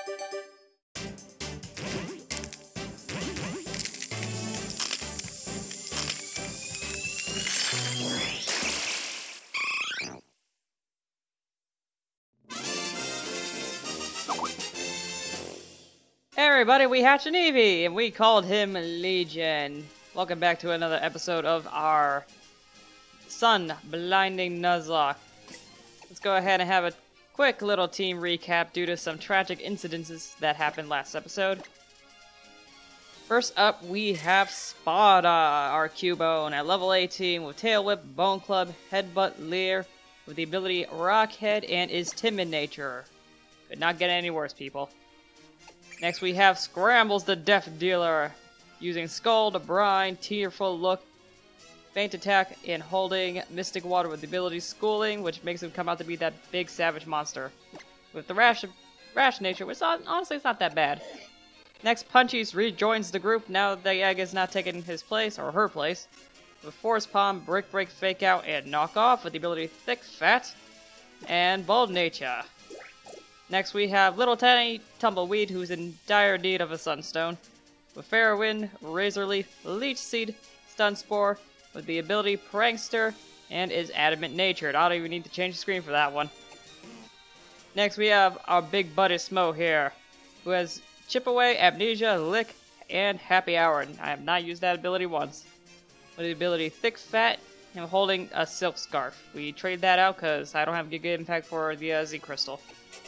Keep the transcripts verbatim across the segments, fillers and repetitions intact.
Hey everybody, we hatched an Eevee, and we called him Legion. Welcome back to another episode of our sun-blinding Nuzlocke. Let's go ahead and have a quick little team recap due to some tragic incidences that happened last episode. First up, we have Spada, our Cubone, at level eighteen with Tail Whip, Bone Club, Headbutt, Leer, with the ability Rockhead and is timid nature. Could not get any worse, people. Next we have Scrambles the Death Dealer, using Scald, Brine, Tearful Look, Faint Attack, and holding Mystic Water with the ability Schooling, which makes him come out to be that big savage monster. With the rash, rash nature, which honestly it's not that bad. Next, Punchies rejoins the group now that the egg is not taking his place, or her place, with Force Palm, Brick Break, Fake Out, and Knock Off with the ability Thick Fat, and Bold Nature. Next we have Little Tiny Tumbleweed, who's in dire need of a Sunstone, with Fair Wind, Razor Leaf, Leech Seed, Stun Spore, with the ability Prankster, and is Adamant Natured. I don't even need to change the screen for that one. Next we have our big buddy Smo here, who has Chip Away, Amnesia, Lick, and Happy Hour, and I have not used that ability once. With the ability Thick Fat, and holding a Silk Scarf. We trade that out because I don't have good impact for the uh, Z Crystal.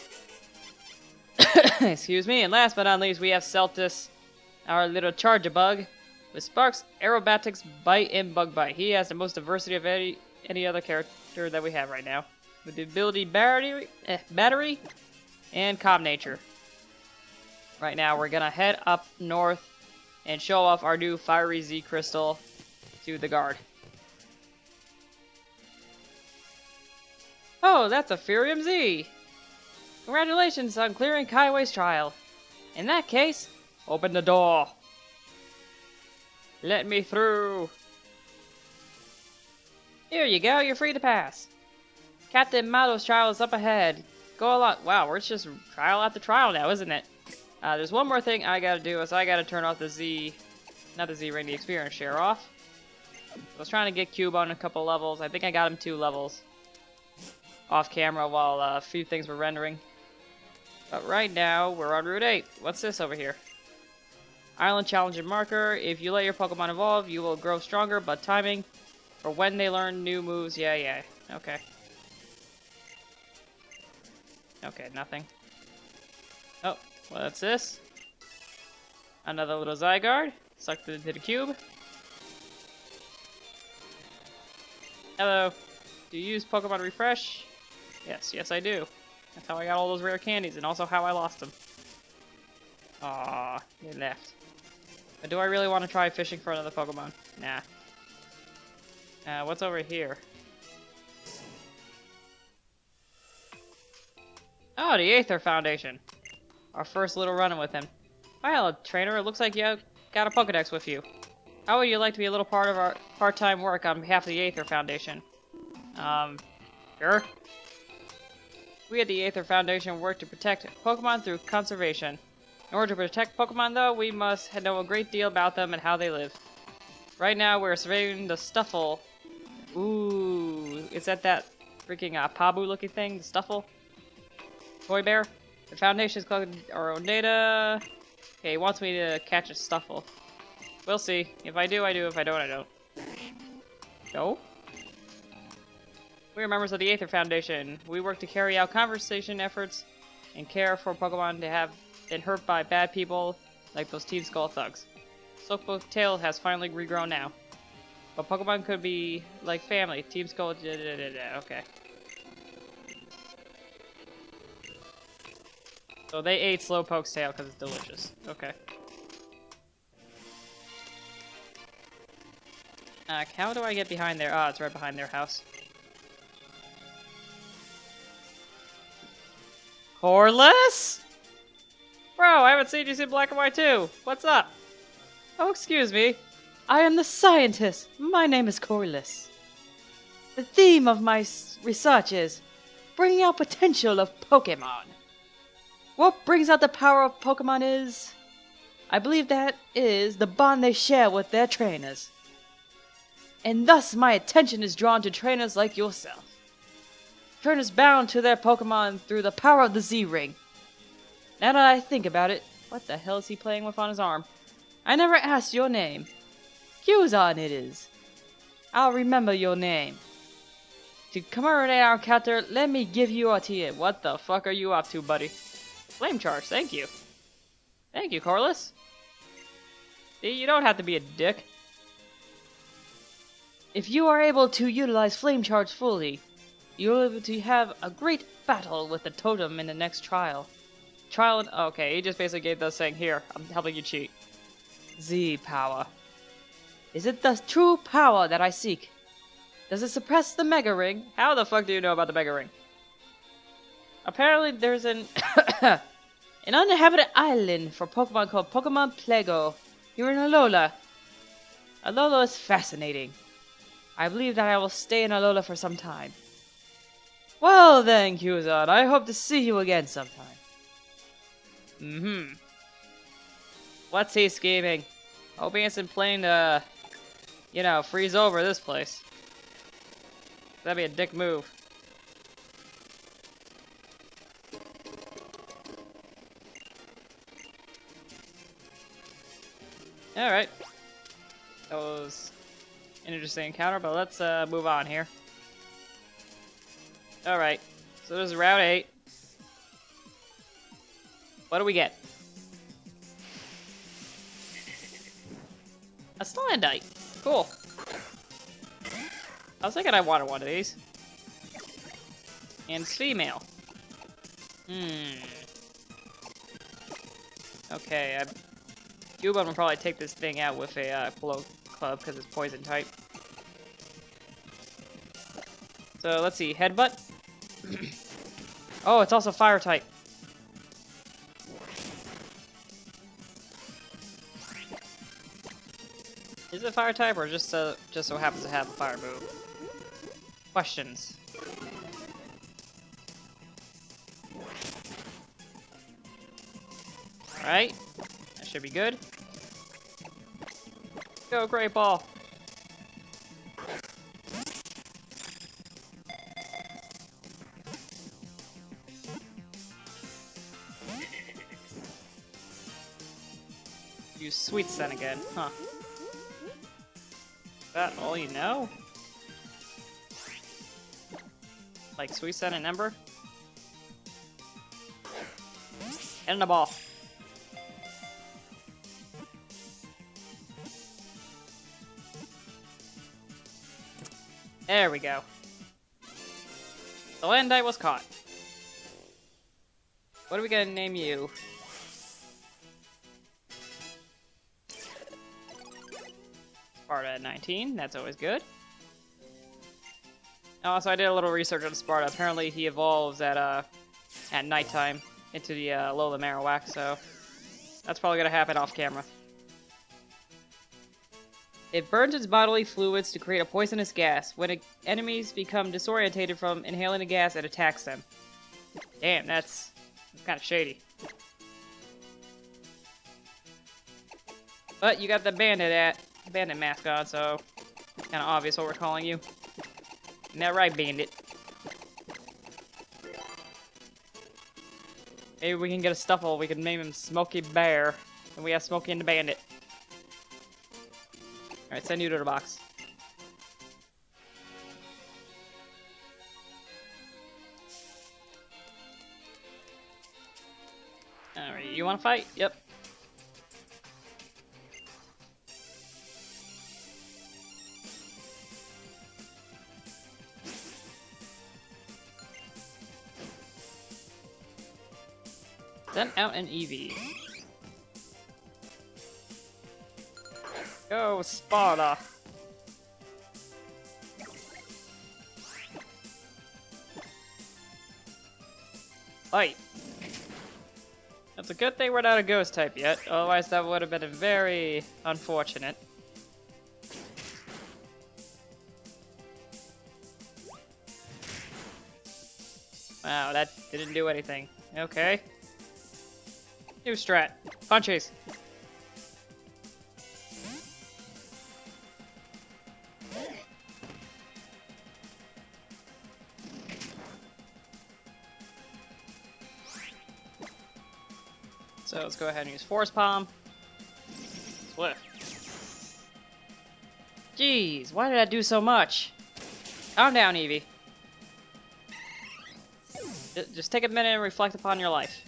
Excuse me, and last but not least, we have Celtis, our little Charger Bug, with Sparks, Aerobatics, Bite, and Bug Bite. He has the most diversity of any any other character that we have right now, with the ability Battery, eh, battery and Calm Nature. Right now, we're gonna head up north and show off our new Fiery Z Crystal to the guard. Oh, that's a Furium Z! Congratulations on clearing Kaiwei's trial. In that case, open the door. Let me through. Here you go, you're free to pass. Captain Mato's trial is up ahead. Go along. Wow, we're just trial after trial now, isn't it? Uh, there's one more thing I gotta do, is I gotta turn off the Z, not the Z ring, the experience share off. I was trying to get Cubone a couple levels. I think I got him two levels off camera while uh, a few things were rendering. But right now, we're on Route eight. What's this over here? Island Challenge and Marker. If you let your Pokemon evolve, you will grow stronger, but timing for when they learn new moves, yeah, yeah. Okay. Okay, nothing. Oh, well, that's this. Another little Zygarde. Sucked it into the cube. Hello. Do you use Pokemon Refresh? Yes, yes I do. That's how I got all those rare candies, and also how I lost them. Aww, they left. But do I really want to try fishing for another Pokemon? Nah. Uh, what's over here? Oh, the Aether Foundation. Our first little run-in with him. Well, trainer, it looks like you got a Pokedex with you. How would you like to be a little part of our part-time work on behalf of the Aether Foundation? Um, sure. We at the Aether Foundation work to protect Pokemon through conservation. In order to protect Pokemon, though, we must know a great deal about them and how they live. Right now, we're surveying the Stuffle. Ooh, is that that freaking uh, Pabu-looking thing? The Stuffle? Toy Bear? The Foundation's collected our own data. Okay, he wants me to catch a Stuffle. We'll see. If I do, I do. If I don't, I don't. No? We are members of the Aether Foundation. We work to carry out conservation efforts and care for Pokemon that have been hurt by bad people, like those Team Skull thugs. Slowpoke Tail has finally regrown now. But Pokemon could be like family. Team Skull... Da, da, da, da. Okay. So they ate Slowpoke's tail because it's delicious. Okay. Uh, how do I get behind there? Ah, oh, it's right behind their house. Corliss? Bro, I haven't seen you in Black and White too. What's up? Oh, excuse me. I am the scientist. My name is Corliss. The theme of my research is bringing out potential of Pokemon. What brings out the power of Pokemon is... I believe that is the bond they share with their trainers. And thus my attention is drawn to trainers like yourself. Trainers bound to their Pokemon through the power of the Z-Ring. Now that I think about it, what the hell is he playing with on his arm? I never asked your name. Qzon it is. I'll remember your name. To commemorate our encounter, let me give you a tea. What the fuck are you up to, buddy? Flame charge, thank you. Thank you, Corliss. See, you don't have to be a dick. If you are able to utilize Flame Charge fully, you're able to have a great battle with the totem in the next trial. Trial and... Okay, he just basically gave us saying, here, I'm helping you cheat. Z power. Is it the true power that I seek? Does it suppress the Mega Ring? How the fuck do you know about the Mega Ring? Apparently there's an... an uninhabited island for Pokemon called Pokemon Plego. Here in Alola. Alola is fascinating. I believe that I will stay in Alola for some time. Well then, Qzon, I hope to see you again sometime. Mm-hmm. What's he scheming? Hoping it's in plane to, you know, freeze over this place. That'd be a dick move. Alright. That was an interesting encounter, but let's uh, move on here. Alright. So there's Route eight. What do we get? A Slandite. Cool. I was thinking I wanted one of these. And it's female. Hmm. Okay, I... Cubone will probably take this thing out with a uh, blow club because it's poison type. So let's see, headbutt. Oh, it's also fire type. Is it fire type or just uh, just so happens to have a fire move? Questions. All right. Should be good. Go, Great Ball. Use Sweet Scent again, huh? Is that all you know? Like Sweet Scent and Ember? And the ball. There we go. The Landite was caught. What are we gonna name you? Sparta at nineteen, that's always good. Also, I did a little research on Sparta. Apparently he evolves at uh at nighttime into the uh, Alola Marowak, so that's probably gonna happen off camera. It burns its bodily fluids to create a poisonous gas. When it, enemies become disorientated from inhaling the gas, it attacks them. Damn, that's, that's kind of shady. But you got the bandit at bandit mask on, so kind of obvious what we're calling you. Isn't that right, bandit? Maybe we can get a Stuffle. We can name him Smokey Bear, and we have Smokey and the Bandit. Alright, send you to the box. Alright, you wanna fight? Yep. Send out an Eevee. Go, Sparta! Fight! That's a good thing we're not a ghost type yet, otherwise that would have been very unfortunate. Wow, that didn't do anything. Okay. New strat. Punches. So let's go ahead and use Force Palm. Swift. Jeez, why did I do so much? Calm down, Eevee. Just take a minute and reflect upon your life.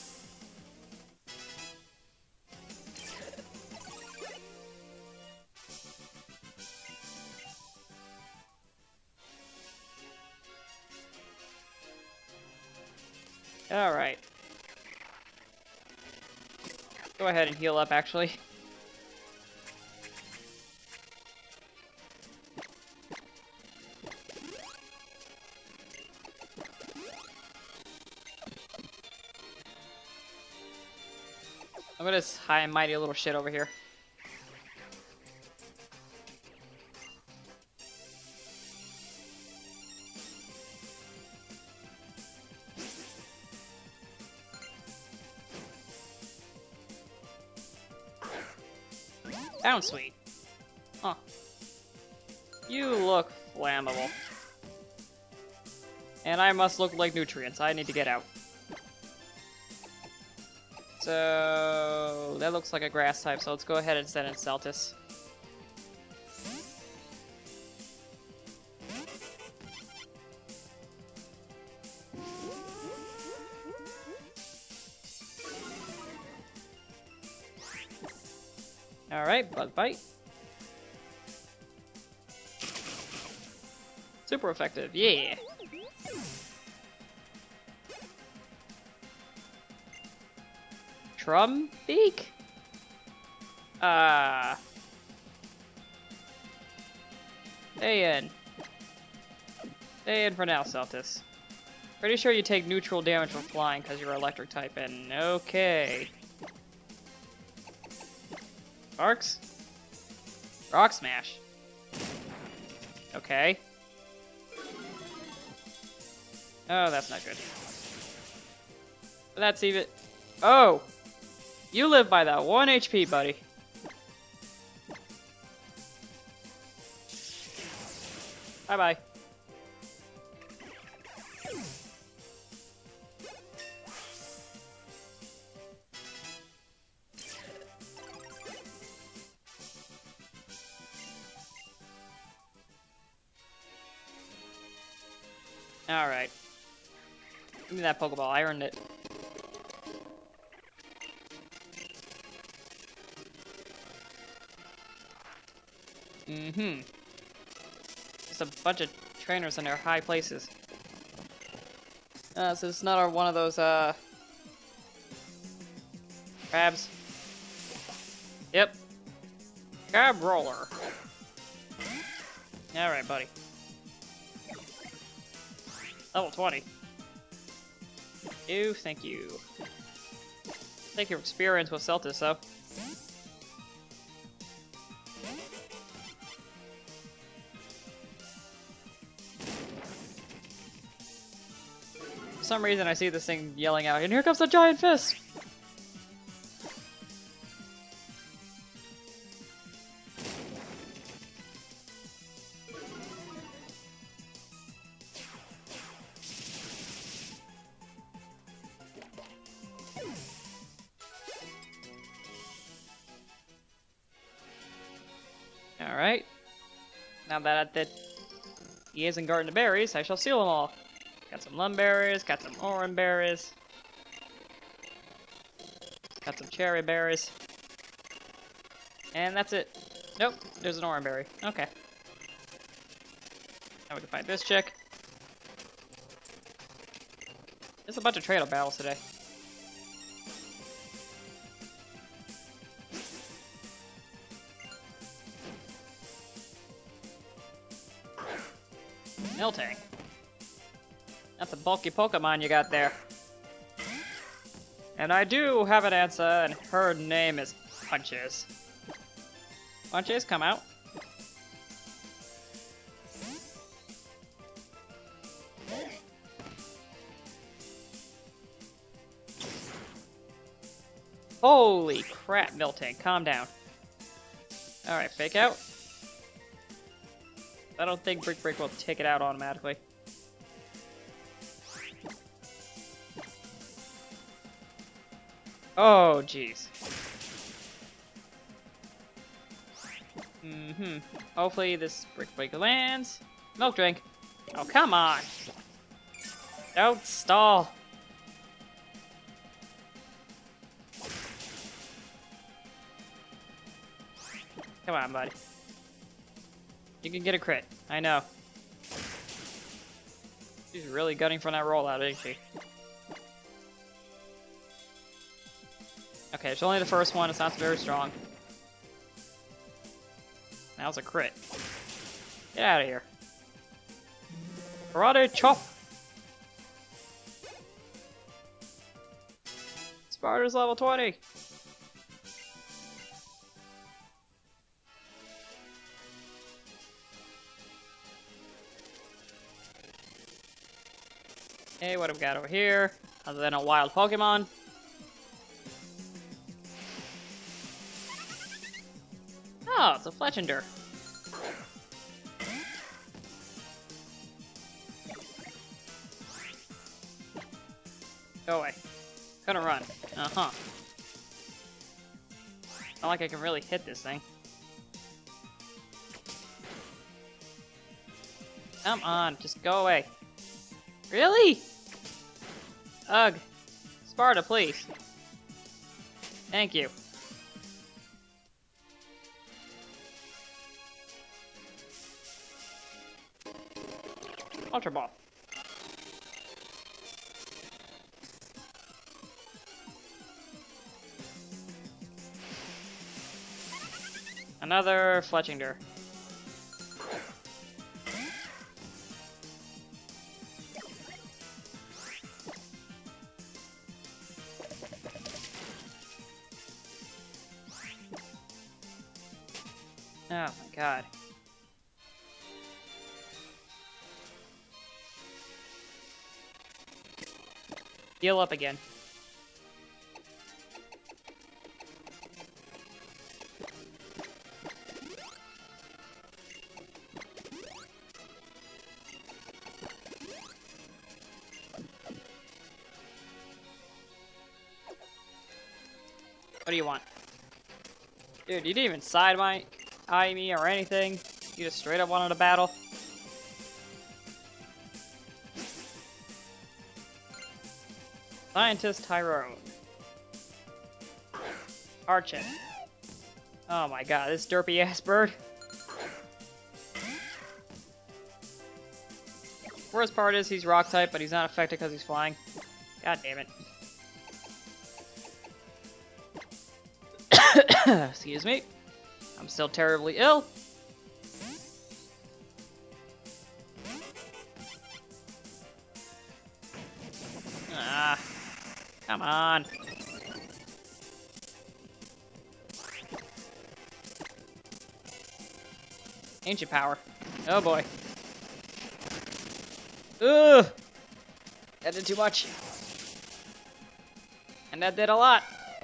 Alright. Go ahead and heal up, actually. Look at this high and mighty little shit over here. Down, sweet. Huh. You look flammable. And I must look like nutrients. I need to get out. So that looks like a grass type, so let's go ahead and send in Celtis. Alright, Bug Bite. Super effective, yeah! Trumbeak? Ah. Uh, stay in. Stay in for now, Celtis. Pretty sure you take neutral damage from flying because you're electric type, and okay. Sparks? Rock Smash. Okay. Oh, that's not good. But that's even... Oh! You live by that one H P, buddy. Bye-bye. Alright. Give me that Pokeball, I earned it. Mm-hmm. Just a bunch of trainers in their high places. Uh, so it's not our, one of those, uh... crabs. Yep. Crab Roller. Alright, buddy. Level twenty. Ew, thank you. Thank your experience with Celtis, though. For some reason I see this thing yelling out, and here comes the giant fist! Alright. Now that, that he isn't guarding the berries, I shall seal them all. Got some lum berries, got some orange berries. Got some cherry berries. And that's it. Nope, there's an orange berry. Okay. Now we can fight this chick. There's a bunch of trail battles today. Miltank. That's a bulky Pokemon you got there. And I do have an answer, and her name is Punches. Punches, come out. Holy crap, Miltank, calm down. Alright, fake out. I don't think Brick Break will take it out automatically. Oh, jeez. Mm-hmm. Hopefully this Brick Break lands. Milk drink. Oh, come on. Don't stall. Come on, buddy. You can get a crit. I know. She's really gunning for that rollout, isn't she? Okay, it's only the first one. It's not very strong. That was a crit. Get out of here. Karate chop! Sparta's level twenty! Hey, what have we got over here? Other than a wild Pokemon. Oh, it's a Fletchinder. Go away. Couldn't run. Uh-huh. Not like I can really hit this thing. Come on, just go away. Really? Ugh. Sparta, please. Thank you. Ultra Ball. Another Fletchinder. Oh my god. Heal up again. What do you want? Dude, you didn't even side my eye me or anything. You just straight up wanted a battle. Scientist Tyrone. Archin. Oh my god, this derpy ass bird. Worst part is he's rock type, but he's not affected because he's flying. God damn it. Excuse me. I'm still terribly ill. Ah, come on. Ancient power. Oh boy. Ugh. That did too much. And that did a lot.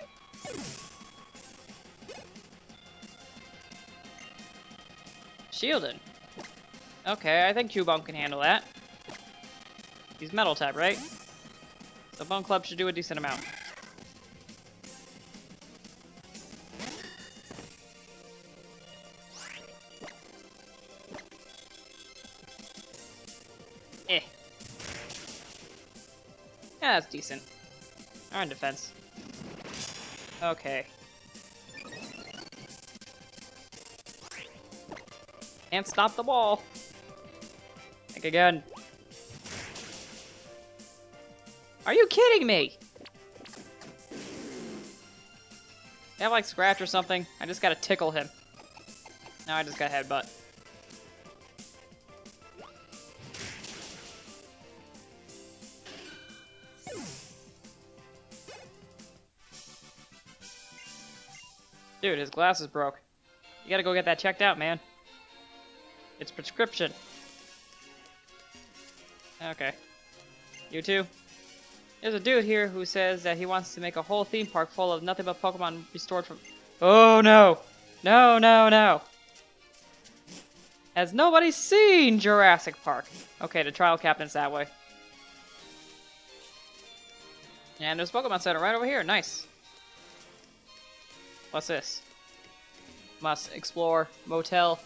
Shielded. Okay, I think Cubone can handle that. He's metal type, right? So Bone Club should do a decent amount. Eh. Yeah, that's decent. Our in defense. Okay. Can't stop the ball. Think again. Are you kidding me? I have like scratch or something. I just gotta tickle him. Now I just got headbutt. Dude, his glasses broke. You gotta go get that checked out, man. It's prescription. Okay. You too? There's a dude here who says that he wants to make a whole theme park full of nothing but Pokemon restored from... Oh no! No, no, no! Has nobody seen Jurassic Park? Okay, the trial captain's that way. And there's a Pokemon Center right over here. Nice. What's this? Must explore motel.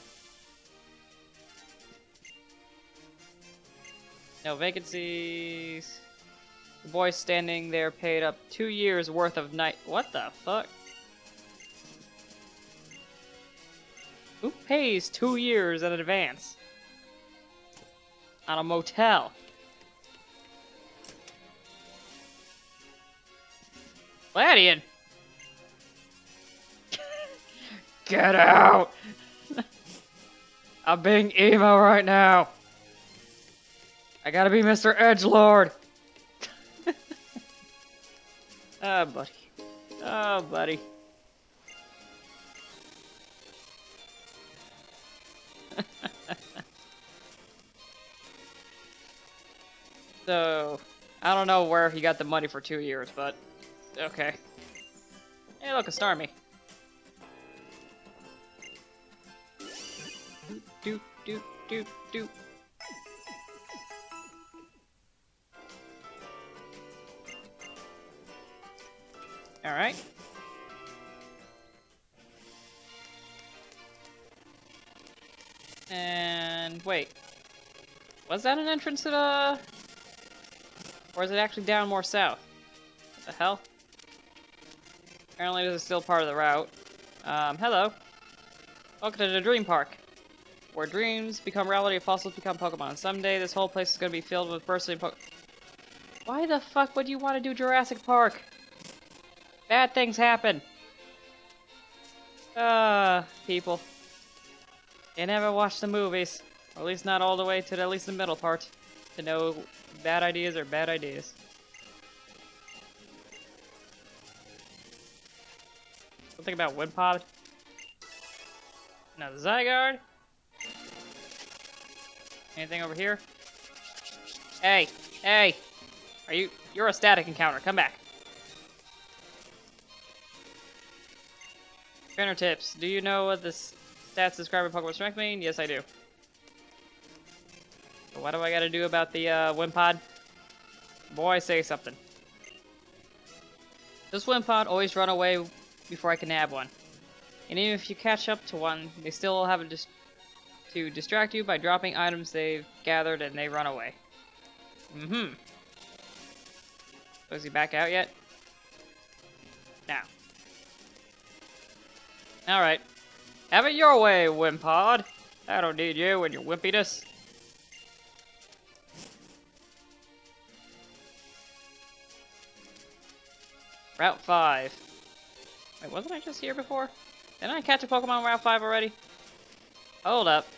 No vacancies. The boy standing there paid up two years worth of night. What the fuck? Who pays two years in advance on a motel? Gladian! Get out! I'm being emo right now. I gotta be Mister Edgelord. Ah, oh, buddy. Oh, buddy. So, I don't know where he got the money for two years, but okay. Hey, look, a Starmie. Doop, doop, doop, doop. Alright. And wait. Was that an entrance to the... Or is it actually down more south? What the hell? Apparently this is still part of the route. Um, hello. Welcome to the Dream Park. Where dreams become reality, fossils become Pokemon. Someday this whole place is going to be filled with bursting po- Why the fuck would you want to do Jurassic Park? Bad things happen. Ah, uh, people. They never watch the movies. Or at least not all the way to the, at least the middle part. To know bad ideas are bad ideas. Something about Wimpod? Now the Zygarde. Anything over here? Hey! Hey! Are you... You're a static encounter. Come back. Trainer tips. Do you know what the stats describing Pokemon strength mean? Yes, I do. So what do I gotta do about the uh, Wimpod? Boy, say something. This Wimpod always run away before I can nab one. And even if you catch up to one, they still have a dis to distract you by dropping items they've gathered and they run away. Mm-hmm. So is he back out yet? Now. Alright. Have it your way, Wimpod. I don't need you and your wimpiness. Route five. Wait, wasn't I just here before? Didn't I catch a Pokemon on Route five already? Hold up.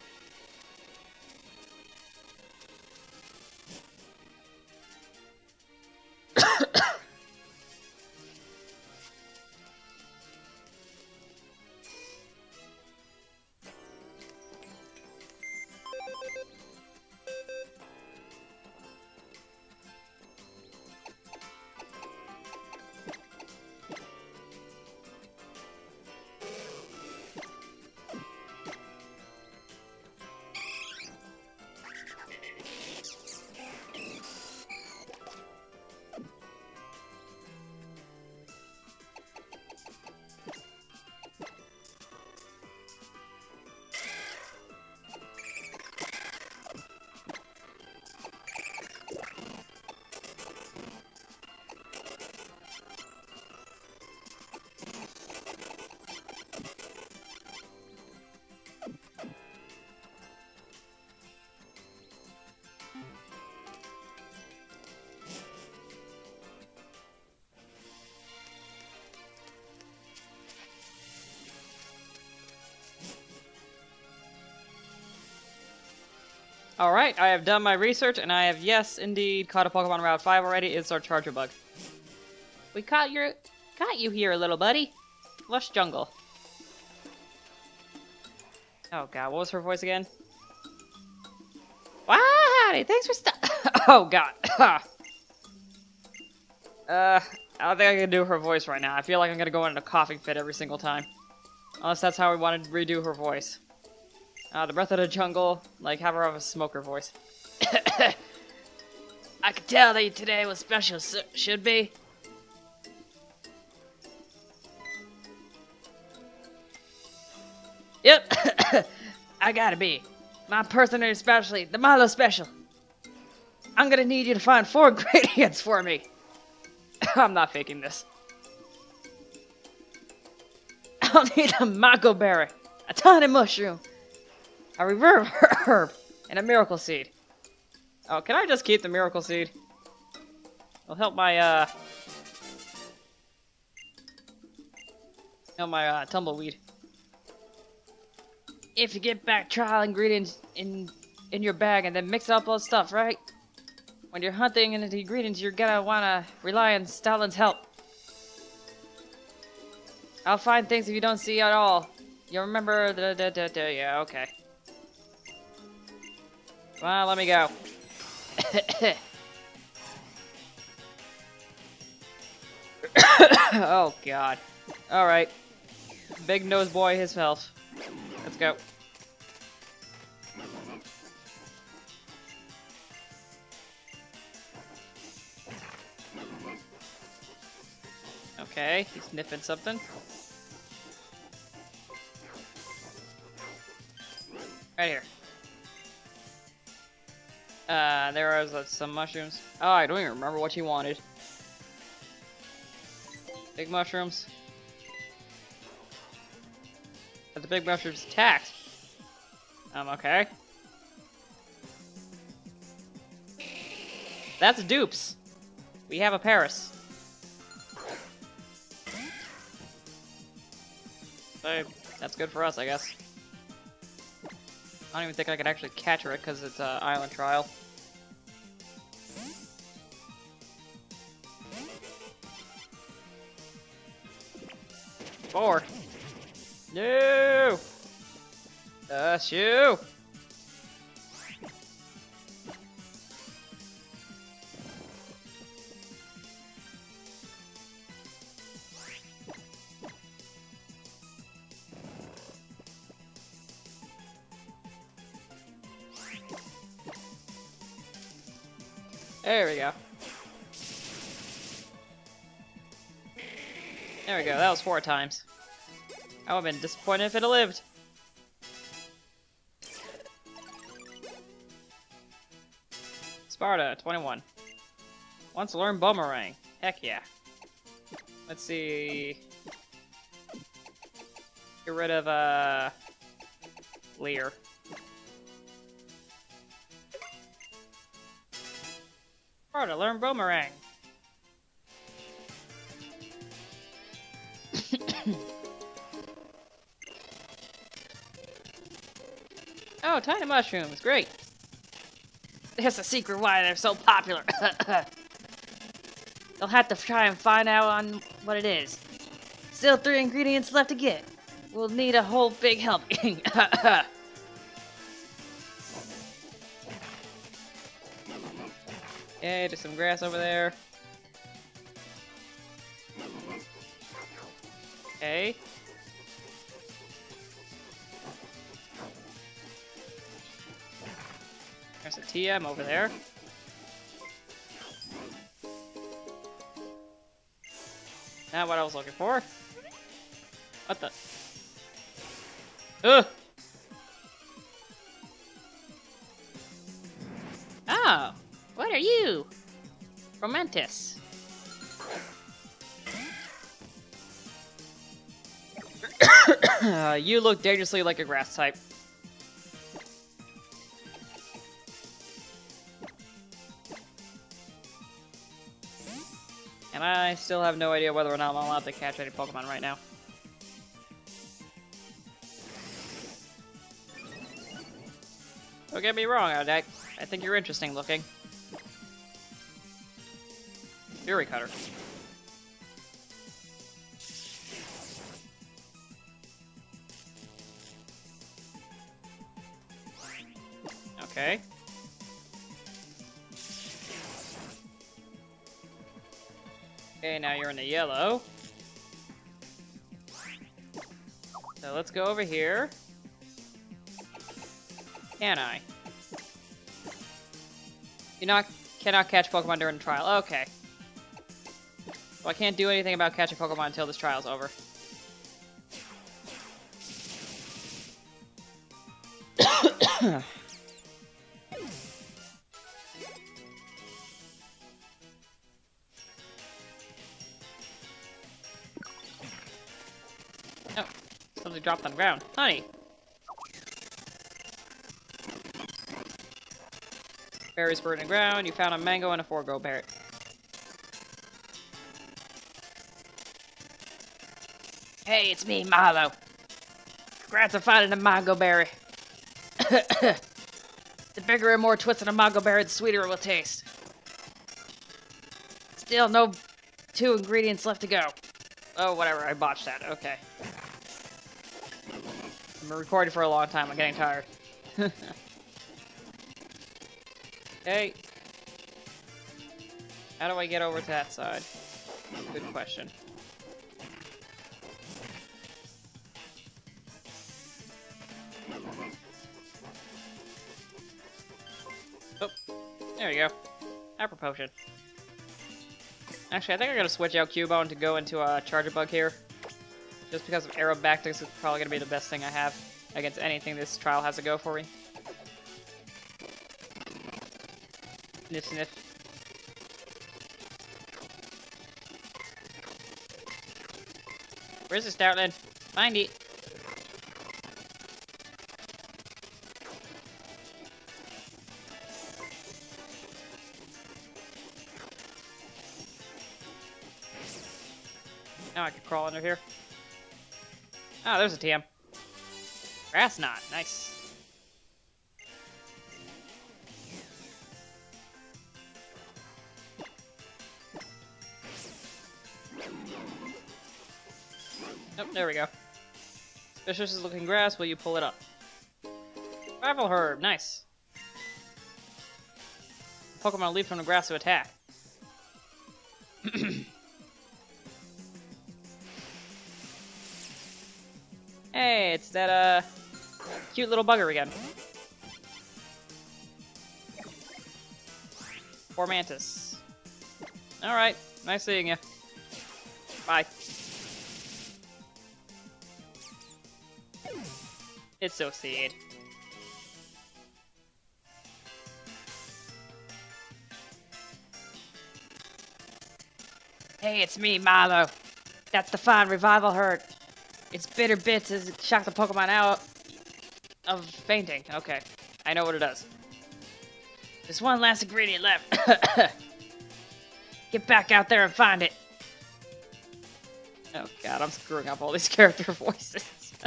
Alright, I have done my research, and I have, yes, indeed, caught a Pokemon on Route five already. It's our Charger Bug. We caught your... Got you here, little buddy. Lush Jungle. Oh god, what was her voice again? Wow, howdy, thanks for st- Oh god. Uh, I don't think I can do her voice right now. I feel like I'm gonna go into a coughing fit every single time. Unless that's how we want to redo her voice. Uh, the Breath of the Jungle, like, have her have a smoker voice. I could tell that today was special, so should be. Yep, I gotta be. My personal specialty, the Milo Special. I'm gonna need you to find four ingredients for me. I'm not faking this. I'll need a mako berry, a tiny mushroom, a reverb herb, and a miracle seed. Oh, can I just keep the miracle seed? It'll help my, uh... help my, uh, tumbleweed. If you get back trial ingredients in in your bag and then mix up all the stuff, right? When you're hunting into the ingredients, you're gonna wanna rely on Stalin's help. I'll find things if you don't see at all. You remember the, the, the, the yeah, okay. Well, let me go. Oh god. Alright. Big nose boy himself. Let's go. Okay, he's sniffing something. Right here. Uh, there was uh, some mushrooms. Oh, I don't even remember what you wanted. Big mushrooms. But the big mushrooms attacked. Um, okay. That's Dupes. We have a Paris. So, that's good for us, I guess. I don't even think I can actually catch her because it's an uh, island trial. Four. No! That's you! There we go. There we go, that was four times. I would have been disappointed if it had lived. Sparta, twenty-one. Wants to learn Boomerang. Heck yeah. Let's see. Get rid of, uh... Lear. Sparta, learn Boomerang. Oh, tiny mushrooms, great. There's a secret why they're so popular. They'll have to try and find out on what it is. Still three ingredients left to get. We'll need a whole big helping. Okay, there's some grass over there. Okay. There's a T M over there. Not what I was looking for. What the? Ugh! Oh! What are you? Romantis. uh, you look dangerously like a grass type. And I still have no idea whether or not I'm allowed to catch any Pokemon right now. Don't get me wrong, I, I think you're interesting looking. Fury Cutter. Okay. Okay, now you're in the yellow. So let's go over here. Can I? You not cannot catch Pokemon during the trial. Okay. Well, I can't do anything about catching Pokemon until this trial's over. Oh, something dropped on the ground. Honey. Berries buried in the ground. You found a mango and a four-go berry. Hey, it's me, Milo. Congrats on finding a mango berry. The bigger and more twisted a mango berry, the sweeter it will taste. Still no two ingredients left to go. Oh, whatever, I botched that. Okay. I've been recording for a long time, I'm getting tired. Hey. How do I get over to that side? Good question. Oh, there you go. Hyper Potion. Actually, I think I'm gonna switch out Cubone to go into a Charger Bug here. Just because of Aerobactics is probably gonna be the best thing I have against anything this trial has to go for me. Sniff, sniff. Where's the Stoutland? Find it. Now I can crawl under here. Oh, there's a T M. Grass knot. Nice. Oh, there we go. Suspicious is looking grass. Will you pull it up? Rival herb. Nice. Pokemon leap from the grass to attack. Hey, it's that, uh, cute little bugger again. Poor Mantis. Alright, nice seeing you. Bye. It's so sad. Hey, it's me, Milo. That's the fine revival herd. Its bitter bits has shocked the Pokemon out of fainting. Okay, I know what it does. There's one last ingredient left. Get back out there and find it. Oh god, I'm screwing up all these character voices.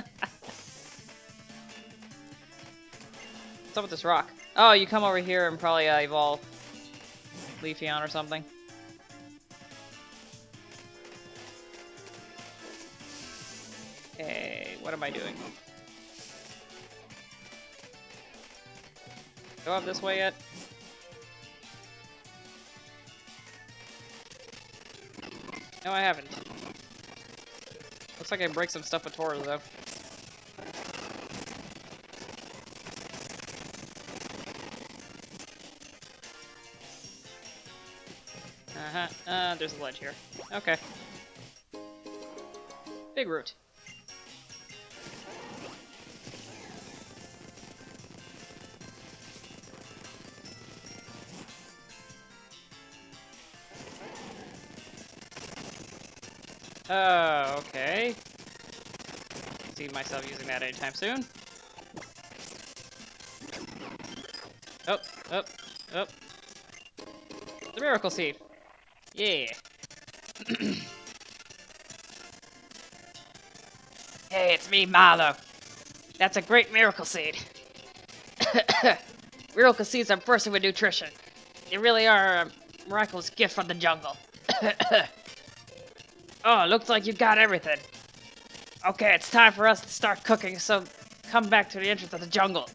What's up with this rock? Oh, you come over here and probably uh, evolve Leafeon or something. Okay, what am I doing? Go up this way yet? No, I haven't. Looks like I break some stuff with Tauros, though. Uh-huh. Uh, there's a ledge here. Okay. Big root. Oh, okay. See myself using that anytime soon. Oh, oh, oh. The Miracle Seed. Yeah. Hey, it's me, Milo. That's a great Miracle Seed. Miracle Seeds are bursting with nutrition. They really are a miraculous gift from the jungle. Oh, looks like you got everything. Okay, it's time for us to start cooking, so come back to the entrance of the jungle.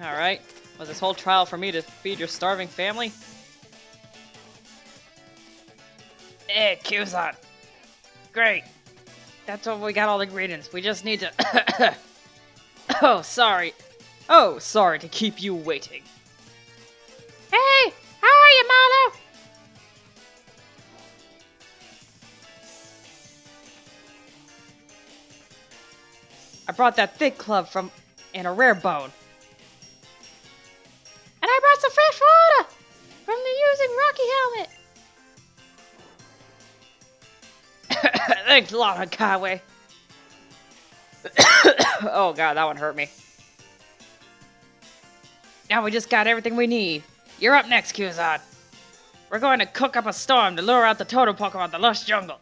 Alright. Was this whole trial for me to feed your starving family? Hey, Q-san. Great. That's what we got all the ingredients. We just need to... Oh, sorry. Oh, sorry to keep you waiting. Hey! How are you, Marlo? I brought that thick club from... and a rare bone. And I brought some fresh water from the using Rocky helmet. Thanks a lot, Kawe. Oh god, that one hurt me. Now we just got everything we need. You're up next, Q-san. We're going to cook up a storm to lure out the totem Pokemon of the lush jungle.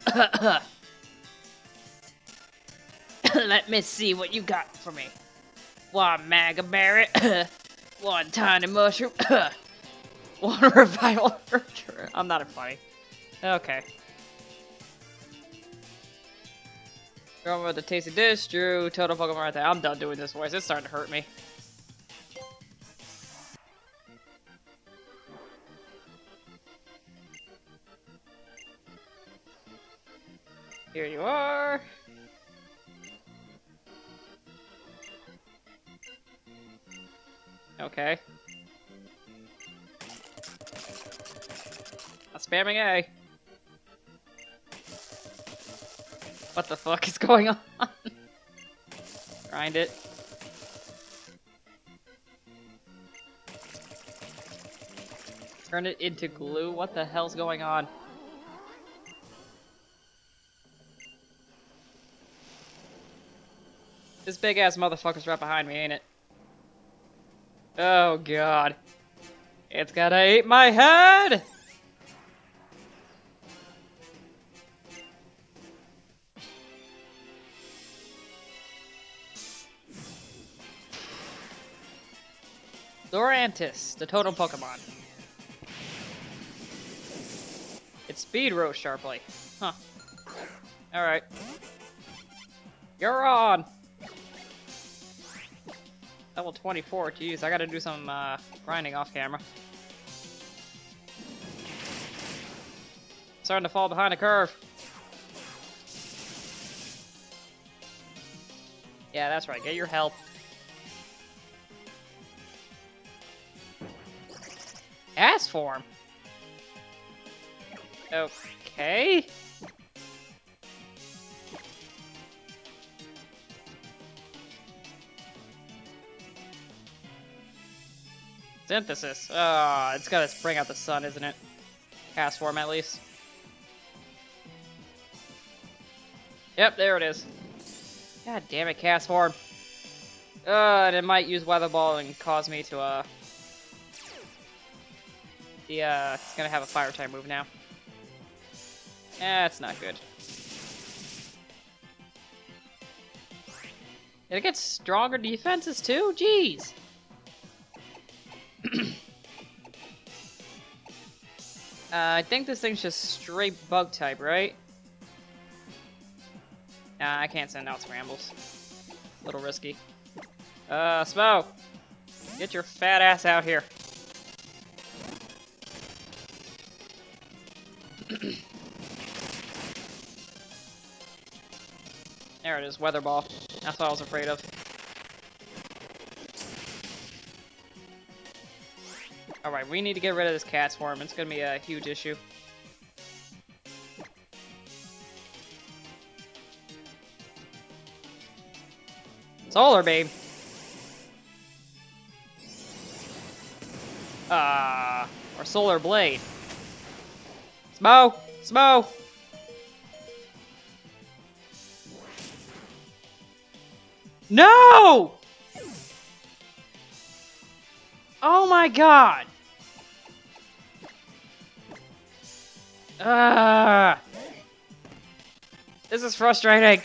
Let me see what you got for me. One Mega Berry. One Tiny Mushroom. One Revival Nurture. I'm not funny. Okay. Going with the tasty dish, Drew, total Pokemon right there. I'm done doing this voice. It's starting to hurt me. Here you are. Okay. I'm spamming A. What the fuck is going on? Grind it. Turn it into glue? What the hell's going on? This big ass motherfucker's right behind me, ain't it? Oh god. It's gonna eat my head! Dorantis, the totem Pokemon. Its speed rose sharply. Huh. Alright. You're on! Level twenty-four, jeez, I gotta do some uh, grinding off camera. Starting to fall behind the curve. Yeah, that's right, get your help. Ass form. Okay. Synthesis. Ah, oh, it's gotta bring out the sun, isn't it? Cast form, at least. Yep, there it is. God damn it, cast form. Uh, and it might use Weather Ball and cause me to, uh... The, uh, it's gonna have a fire type move now. Eh, it's not good. Did it get stronger defenses too? Jeez! uh, I think this thing's just straight bug type, right? Nah, I can't send out scrambles. A little risky. Uh, Smo! Get your fat ass out here. There it is, Weather Ball. That's what I was afraid of. Alright, we need to get rid of this cat swarm. It's gonna be a huge issue. Solar Beam! Ah, uh, or Solar Blade. Smo! Smo! No! Oh my god! Ah! This is frustrating.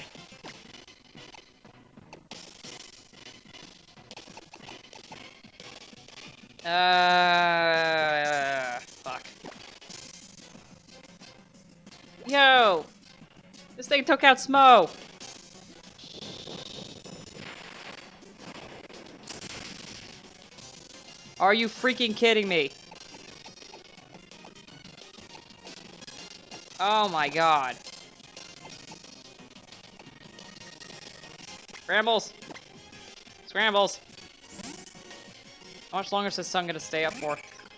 Uh, fuck. Yo! This thing took out Smo! Are you freaking kidding me? Oh my god. Scrambles! Scrambles! How much longer is this sun gonna stay up for?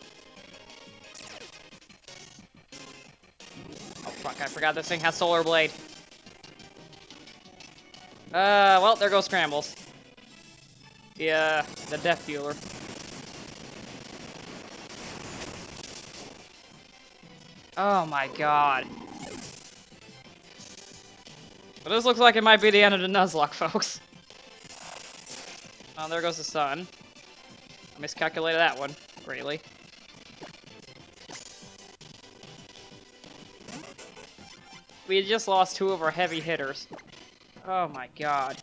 Oh fuck, I forgot this thing has Solar Blade. Uh, well, there goes Scrambles. The, uh, the Death Dealer. Oh my god. But this looks like it might be the end of the Nuzlocke, folks. Oh, there goes the sun. I miscalculated that one greatly. We just lost two of our heavy hitters. Oh my god.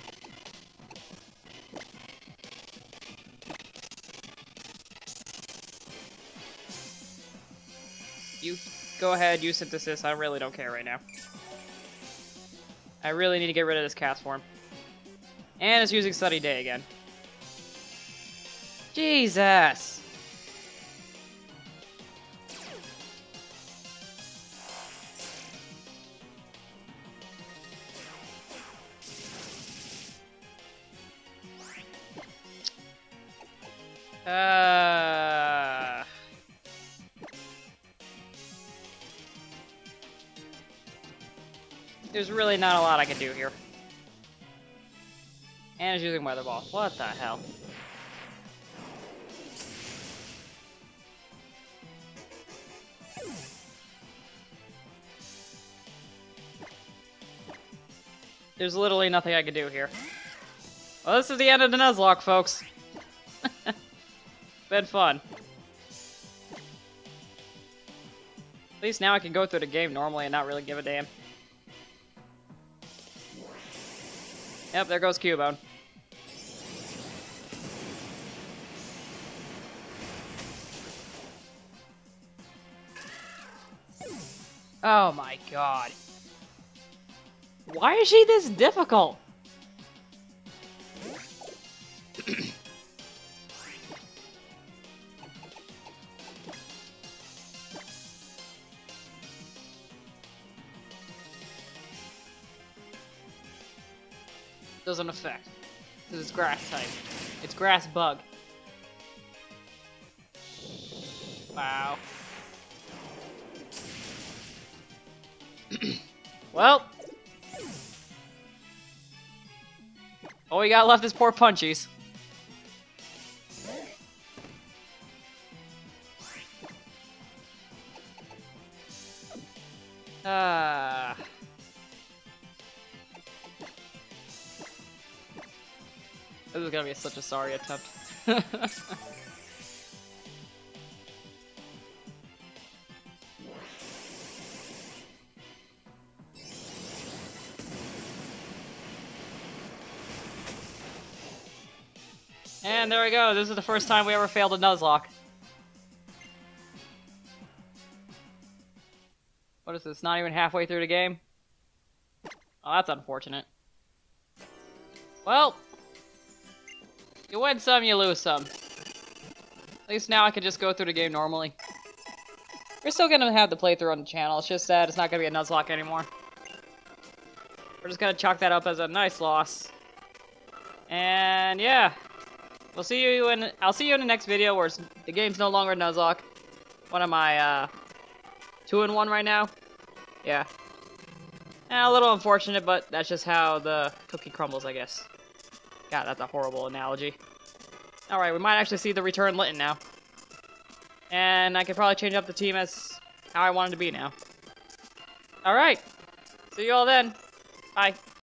You go ahead, use synthesis. I really don't care right now. I really need to get rid of this cast form. And it's using Sunny Day again. Jesus! Uh... There's really not a lot I can do here. And it's using Weather Ball. What the hell? There's literally nothing I can do here. Well, this is the end of the Nuzlocke, folks. Been fun. At least now I can go through the game normally and not really give a damn. Yep, there goes Cubone. Oh my god. Why is she this difficult? Doesn't affect. This is grass type. It's grass bug. Wow. Well. All we got left is poor Punchies. Ah. This is gonna be such a sorry attempt. And there we go. This is the first time we ever failed a Nuzlocke. What is this? Not even halfway through the game? Oh, that's unfortunate. Well, you win some, you lose some. At least now I can just go through the game normally. We're still gonna have the playthrough on the channel. It's just that it's not gonna be a Nuzlocke anymore. We're just gonna chalk that up as a nice loss. And yeah. We'll see you in. I'll see you in the next video where it's, the game's no longer Nuzlocke. What am I, uh, two and one right now? Yeah. Eh, a little unfortunate, but that's just how the cookie crumbles, I guess. God, that's a horrible analogy. Alright, we might actually see the return Litten now. And I could probably change up the team as how I want it to be now. Alright. See you all then. Bye.